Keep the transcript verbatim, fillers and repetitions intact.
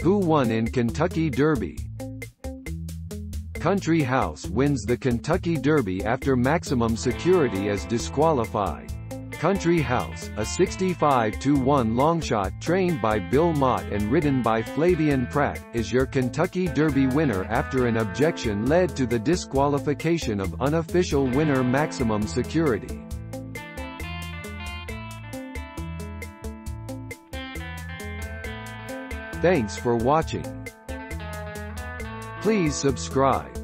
Who won in Kentucky Derby? Country House wins the Kentucky Derby after maximum security is disqualified. Country House, a sixty-five to one longshot trained by Bill Mott and ridden by Flavien Prat, is your Kentucky Derby winner after an objection led to the disqualification of unofficial winner maximum security. Thanks for watching. Please subscribe.